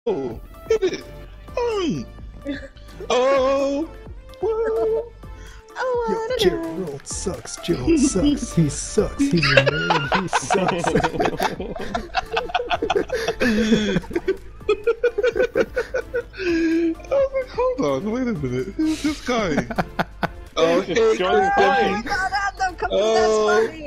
Oh, hit it. Oh, whoa. Yo, Gerald sucks. Gerald sucks. He sucks. He's a nerd. He I was like, hold on, wait a minute. Who's this guy? Oh, hey, Join the Chris. party. Oh my god, Adam, come on, Oh. that's